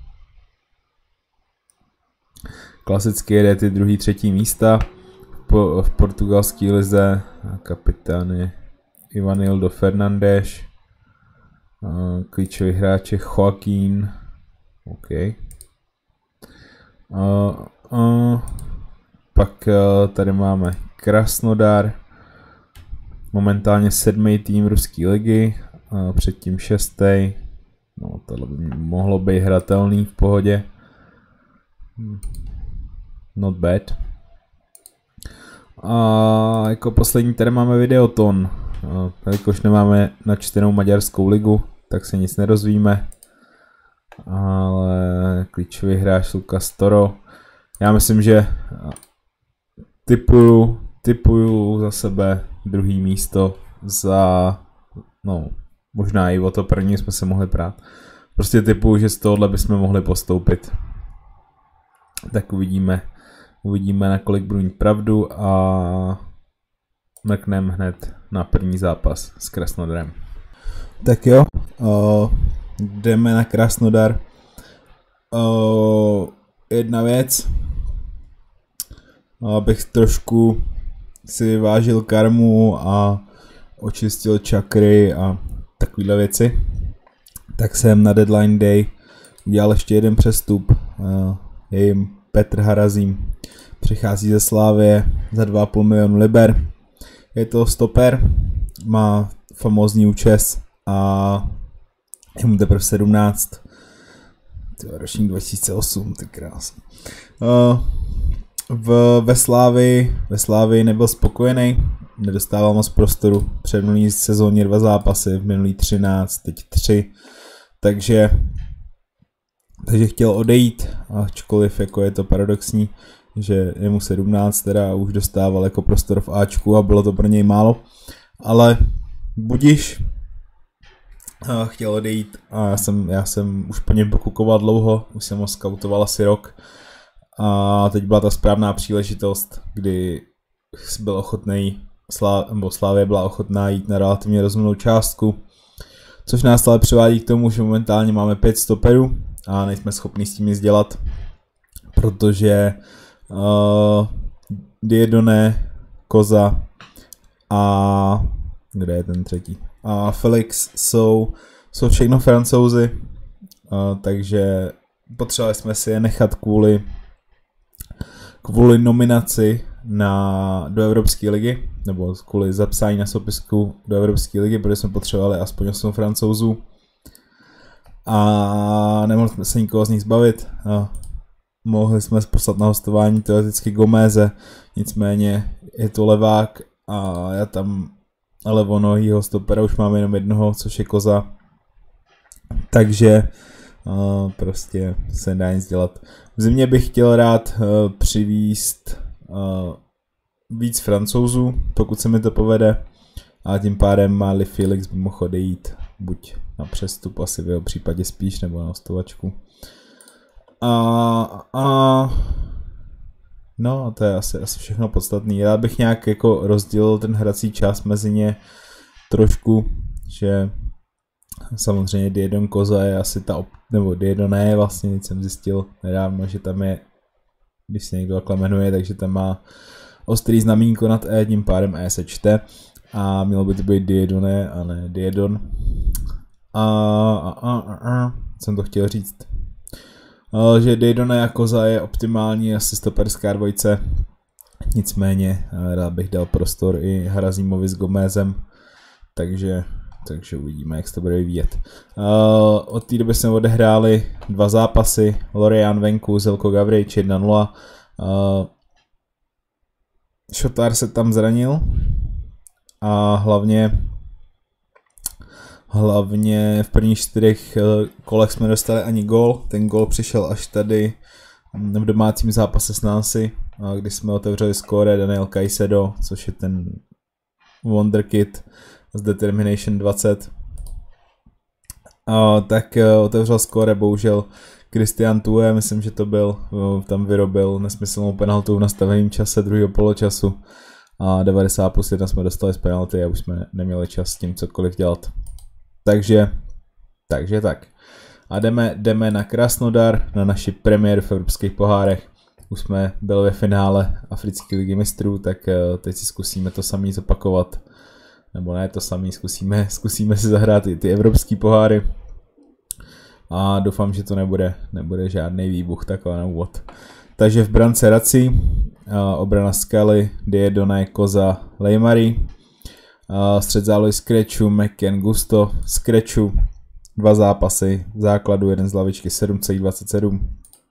Klasicky jede ty 2., 3. místa. V portugalské lize kapitán je Ivanildo Fernandes. Klíčový hráč je Joaquín. OK. Pak tady máme Krasnodar. Momentálně 7. tým ruské ligy. Předtím 6. No, tohle by mohlo být hratelný v pohodě. Not bad. A jako poslední tady máme Videoton. Jelikož nemáme načtenou maďarskou ligu, tak se nic nerozvíme. Ale klíčový hráč Lukas Toro. Já myslím, že tipuju za sebe 2. místo za, no možná i o to 1. jsme se mohli prát. Prostě tipuju, že z tohohle bychom mohli postoupit. Tak uvidíme, nakolik budu mít pravdu a mrkneme hned na první zápas s Krasnodarem. Tak jo, jdeme na Krasnodar. Jedna věc, abych trošku si vyvážil karmu a očistil čakry a takovéhle věci, tak jsem na deadline day udělal ještě jeden přestup. Je jim Petr Harazím. Přichází ze Slávie za 2,5 milionu liber. Je to stoper, má famózní účes a je mu teprve 17. Ročník 2008, ty krásný. Ve Slávii nebyl spokojený, nedostával moc prostoru. Před minulý sezóně 2 zápasy, v minulý 13, teď 3. Takže chtěl odejít, ačkoliv jako je to paradoxní, že je mu 17 teda už dostával jako prostor v Ačku a bylo to pro něj málo. Ale budiš, chtěl odejít a já jsem už po něm pokukoval dlouho, už jsem ho skautoval asi rok. A teď byla ta správná příležitost, kdy byl ochotný, Slávě byla ochotná jít na relativně rozumnou částku, což nás ale přivádí k tomu, že momentálně máme 5 stoperů a nejsme schopni s tím nic dělat, protože Dieudonné, Koza a kde je ten třetí? A Felix jsou všechno Francouzi, takže potřebovali jsme si je nechat kvůli nominaci do Evropské ligy, nebo kvůli zapsání na soupisku do Evropské ligy, protože jsme potřebovali aspoň 8 Francouzů a nemohli jsme se nikoho z nich zbavit. Mohli jsme poslat na hostování teoreticky Goméze, nicméně je to levák a já tam levonohýho stopera už mám jenom jednoho, což je Koza. Takže prostě se nedá nic dělat. V zimě bych chtěl rád přivízt víc Francouzů, pokud se mi to povede. A tím pádem Máli Felix by mohl odejít buď na přestup, asi v jeho případě spíš, nebo na hostovačku. No a to je asi všechno podstatný. Rád bych nějak jako rozdělil ten hrací čas mezi ně trošku, že samozřejmě Dieudonné Koza je asi nebo Dieudonné vlastně, nic jsem zjistil nedávno, že tam je, když se někdo takhle jmenuje, takže tam má ostrý znamínko nad E, tím pádem E se čte a mělo by to být Dieudonné a ne Dieudon. Jsem to chtěl říct. Že Dieudonné a Koza je optimální asi stoperská dvojce, nicméně rád bych dal prostor i Harazímovi s Gomézem, takže uvidíme, jak se to bude vyvíjet. Od té doby jsme odehráli 2 zápasy, Lorient venku, Željko Gavrič 1-0. Šotár se tam zranil a hlavně v prvních 4 kolech jsme dostali ani gól. Ten gól přišel až tady v domácím zápase s Nancy, kdy jsme otevřeli skóre Daniel Caicedo, což je ten wonderkid z Determination 20. Tak otevřel skóre bohužel Christian Thue, myslím, že to byl, tam vyrobil nesmyslnou penaltu v nastaveném čase druhého poločasu a 90+1 jsme dostali z penalty a už jsme neměli čas s tím cokoliv dělat. Takže tak. A jdeme na Krasnodar, na naši premiéru v evropských pohárech. Už jsme byli ve finále Africké ligy mistrů, tak teď si zkusíme to samý zopakovat. Nebo ne to samý, zkusíme si zahrát i ty evropský poháry. A doufám, že to nebude žádný výbuch takhle na úvod. Takže v brance Raci, obrana Scully, Dieudonné, Koza, Leymari, střed zálohy Skreču, McCann, Gusto, Skreču, 2 zápasy, v základu, 1 z lavičky 7,27.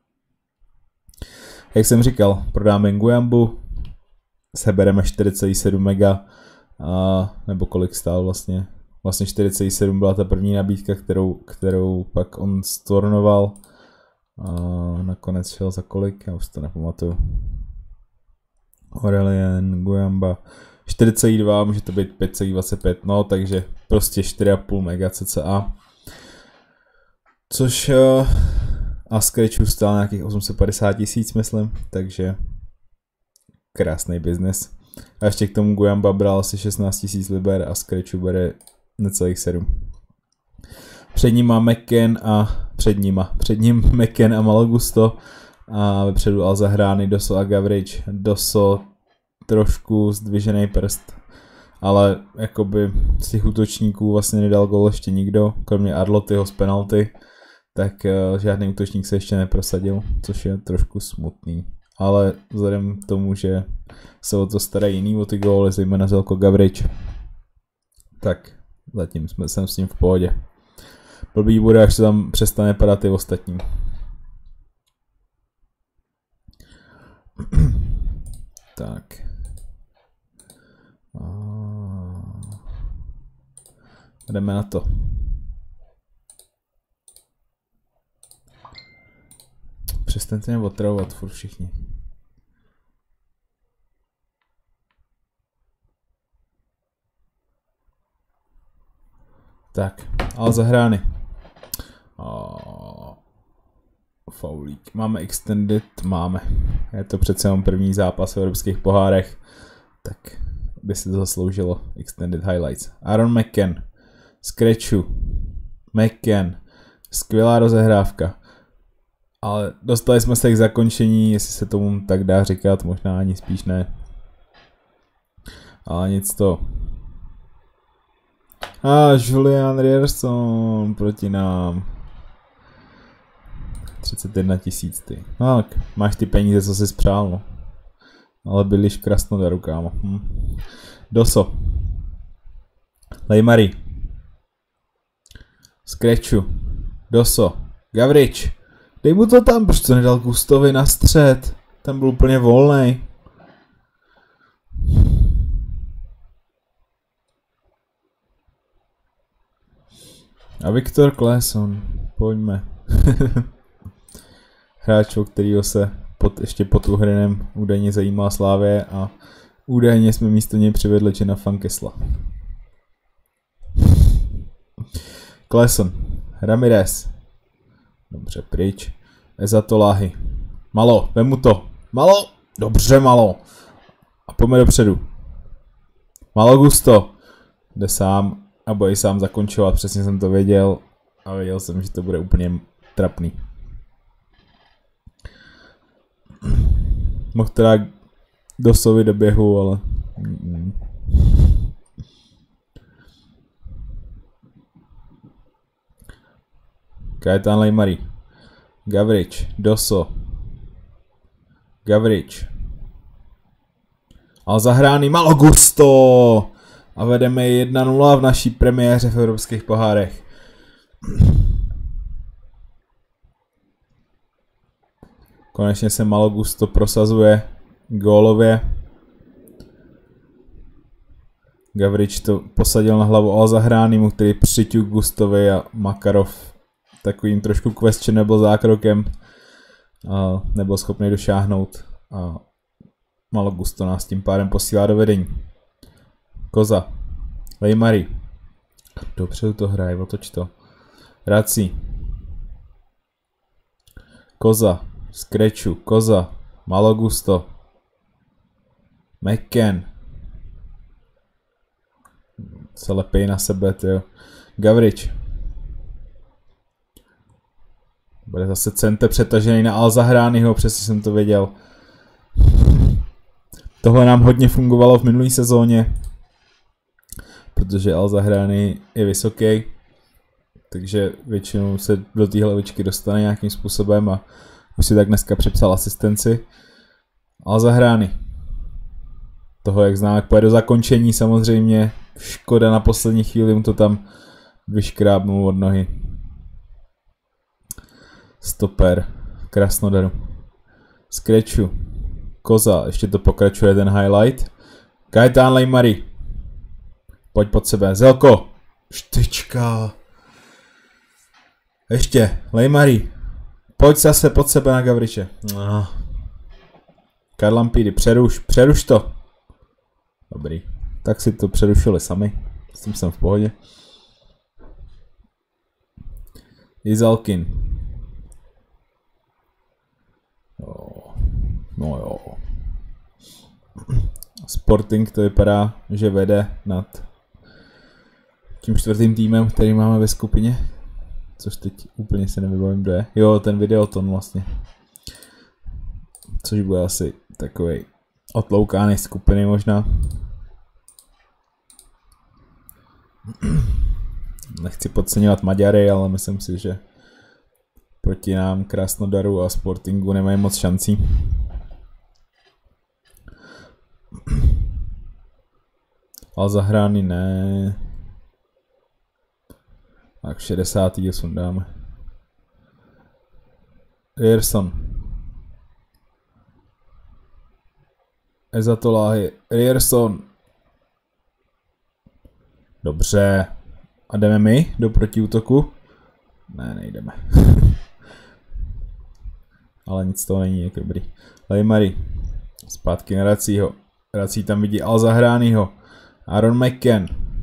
Jak jsem říkal, prodáme Nguyambu, sebereme 4,7 mega, nebo kolik stál vlastně. Vlastně 4,7 byla ta první nabídka, kterou pak on stornoval. Nakonec šel za kolik, já už to nepamatuju. Aurelien, Nguyamba, 4,2, může to být 5,25, no takže prostě 4,5 mega cca. Což a Scratchu stál nějakých 850 000, myslím, takže krásný biznes. A ještě k tomu Nguyamba bral asi 16 000 liber a Scratchu bere necelých 7. Před ním McCann a Malagusto a vepředu Alzahrány, Doso a Gavrič. Doso trošku zdvižený prst, ale jakoby z těch útočníků vlastně nedal gol ještě nikdo, kromě Arlotyho z penalty, tak žádný útočník se ještě neprosadil, což je trošku smutný. Ale vzhledem k tomu, že se o to starají jiný o ty góly, zejména Željko Gavrič, tak zatím jsem s ním v pohodě. Blbý bude, až se tam přestane padat i ostatní. Tak. Jdeme na to. Přestaňte mě otravovat furt všichni. Tak, Alzahrány. Faulík. Máme extended? Máme. Je to přece jenom první zápas v evropských pohárech, tak by si to zasloužilo extended highlights. Aaron McCann. Scratchu. McCann. Skvělá rozehrávka. Ale dostali jsme se k zakončení, jestli se tomu tak dá říkat, možná ani spíš ne. Ale nic to. Julian Ryerson proti nám. 31 000 ty. No, tak máš ty peníze, co jsi spřál, no. Ale byliš v Krasnodaru, kámo. Doso. Lejmari. Skreču. Doso. Gavrič. Dej mu to tam, proč to nedal Gustovi na střed? Ten byl úplně volnej. A Viktor Claesson. Pojďme. Hráč, o kterýho se ještě pod Uhrynem údajně zajímá Slávě a údajně jsme místo něj přivedli Jana Fankesla. Claesson. Ramirez. Dobře, pryč. Ezatolahy. Malo, vem mu to. Malo. Dobře, Malo. A pojďme dopředu. Malo Gusto. Jde sám a bude sám zakončovat, přesně jsem to věděl. A věděl jsem, že to bude úplně trapný. Mohl teda Dosovi do běhu, ale... Kajetan Lejmari. Gavrič. Doso. Gavrič. Ale zahrány Malo Gusto! A vedeme 1-0 v naší premiéře v evropských pohárech. Konečně se Malo Gusto prosazuje gólově. Gavrič to posadil na hlavu Al Zahránýmu, který přiťuk Gustovi a Makarov takovým trošku questionable zákrokem nebyl schopný došáhnout a Malo Gusto nás tím pádem posílá do vedení. Koza. Lejmari. Dobře to hraje, otoč to. Raci. Koza. Skreču. Koza. Malo Gusto. McCann. Se lepej na sebe, tyjo. Gavrič. Bude zase center přetažený na Al Zahrányho, přesně jsem to věděl. Tohle nám hodně fungovalo v minulé sezóně, protože Al Zahrání je vysoký, takže většinou se do té hlavičky dostane nějakým způsobem a už si tak dneska připsal asistenci. Al Zahrání. Toho, jak známe, pojede do zakončení samozřejmě. Škoda, na poslední chvíli mu to tam vyškrábnul od nohy. Stoper Krasnodaru. Skreču. Koza, ještě to pokračuje ten highlight. Kajetan Lejmari. Pojď pod sebe. Zelko. Štyčka. Ještě. Lejmari. Pojď zase pod sebe na Gavriče. Karlampídy. Přeruš to. Dobrý. Tak si to přerušili sami. S tím jsem v pohodě. Izalkin. No jo. Sporting to vypadá, že vede nad tím čtvrtým týmem, který máme ve skupině. Což teď úplně se nevybavím, kdo je. Jo, ten Videoton vlastně. Což bude asi takovej otloukány skupiny možná. Nechci podceňovat Maďary, ale myslím si, že proti nám Krasnodaru a Sportingu nemají moc šancí. Ale zahrány ne. Tak 60. dáme. Ryerson. Ezatolahy. Ryerson. Dobře. A jdeme my do protiútoku? Ne, nejdeme. Ale nic toho není, jak dobrý. Lejmari. Zpátky na Racího. Rací tam vidí Al Zahrányho. Aaron McCann.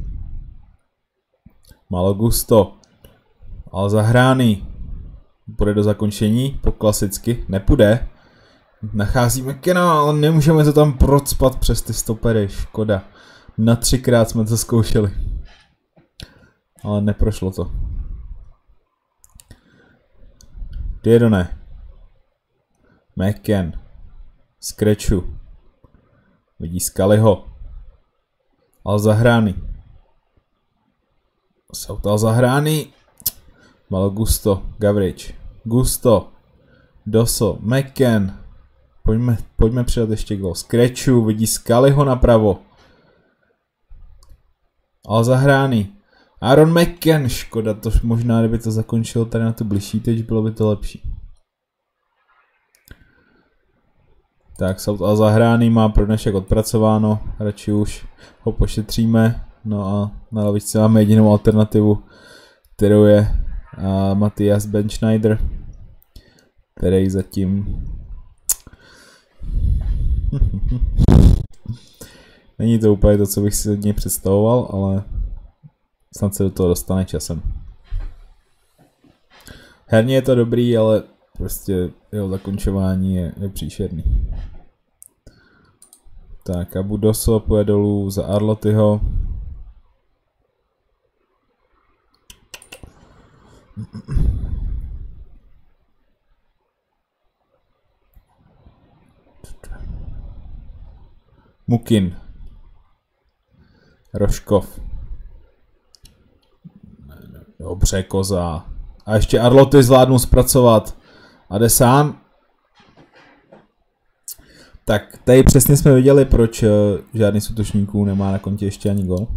Malo Gusto. Al Zahrání. Půjde do zakončení, po klasicky. Nepůjde. Nachází McCanna, ale nemůžeme to tam procpat přes ty stopery. Škoda. Na 3krát jsme to zkoušeli. Ale neprošlo to. Diedone. McCann. Scratchu. Vidí Scullyho. Al-Zahrány. Jsou Al-Zahrány. Malo Gusto. Gavrič. Gusto. Doso. McCann. Pojďme přidat ještě gol. Scratchu. Vidí Scullyho napravo. Al-Zahrány. Aaron McCann. Škoda, to možná, kdyby to zakončilo tady na tu bližší teď, bylo by to lepší. Tak, South Al-Zahrány má pro dnešek odpracováno, radši už ho pošetříme. No a na lavičce máme jedinou alternativu, kterou je Matthias Benschneider, který zatím není to úplně to, co bych si od něj představoval, ale snad se do toho dostane časem. Herně je to dobrý, ale prostě jeho zakončování je příšerný. Tak, Abu Doso půjde dolů za Arlotyho. Mukin. Roškov. Dobře, koza. A ještě Arloty zvládnu zpracovat. Adesán. Tak, tady přesně jsme viděli, proč žádný z útočníků nemá na kontě ještě ani gol.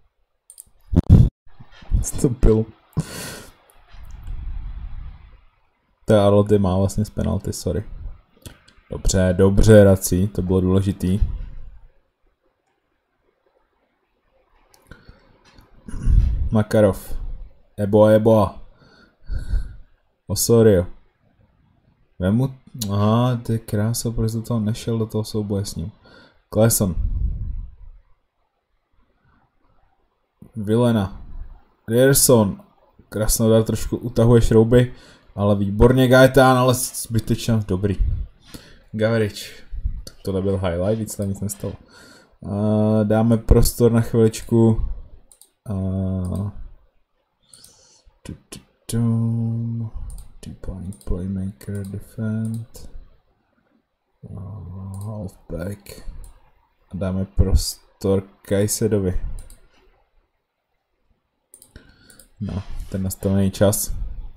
Vstupil. To Arloty má vlastně z penalty, sorry. Dobře, dobře, Raci, to bylo důležitý. Makarov. Eboa. Osorio. Vemu... Aha, to je krása, protože do toho nešel do toho souboje s ním. Claesson. Vilena. Rierson. Krasnodar trošku utahuje šrouby, ale výborně Gaetán, ale zbytečně dobrý. Gavrič. To byl highlight, víc tam nic nestalo. Dáme prostor na chviličku. Deep playmaker, defend. Halfback. A dáme prostor Kajsedovi. No, ten nastavený čas.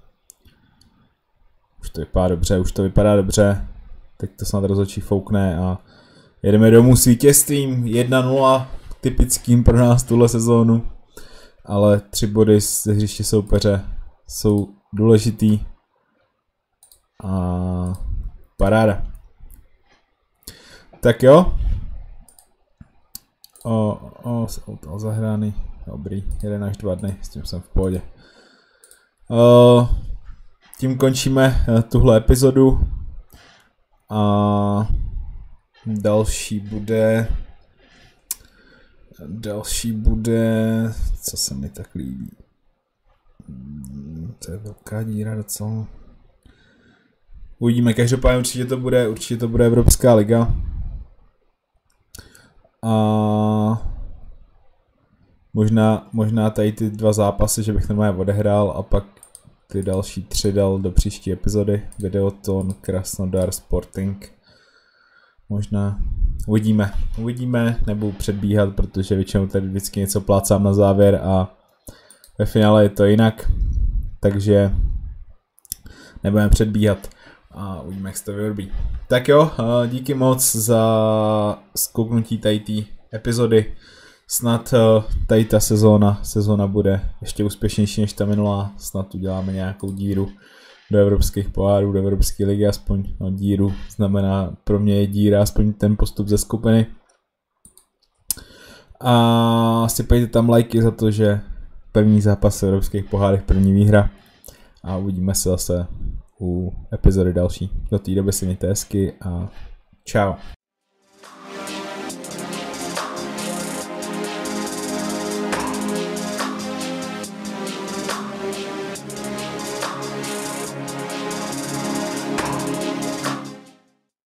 Už to vypadá dobře. Teď to snad rozhodčí foukne a jedeme domů s vítězstvím 1-0, typickým pro nás tuhle sezónu. Ale 3 body ze hřiště soupeře jsou důležitý. A paráda. Tak jo. Zahrány. Dobrý, 1 až 2 dny, s tím jsem v pohodě. Tím končíme tuhle epizodu. A další bude, co se mi tak líbí. To je velká díra docela. Uvidíme, každopádně určitě to bude Evropská liga. A možná tady ty 2 zápasy, že bych normálně odehrál a pak ty další 3 dal do příští epizody. Videoton, Krasnodar, Sporting. Možná uvidíme, nebudu předbíhat, protože většinou tady vždycky něco plácám na závěr a ve finále je to jinak. Takže nebudeme předbíhat a uvidíme, jak se to vyrobí. Tak jo, díky moc za zkouknutí tady té epizody. Snad tady ta sezóna bude ještě úspěšnější než ta minulá. Snad uděláme nějakou díru do evropských pohárů, do Evropské ligy, aspoň díru znamená, pro mě je díra, aspoň ten postup ze skupiny. A sypejte tam lajky za to, že první zápas v evropských pohárech, první výhra. A uvidíme se zase u epizody další. Do té doby si mějte hezky a čau.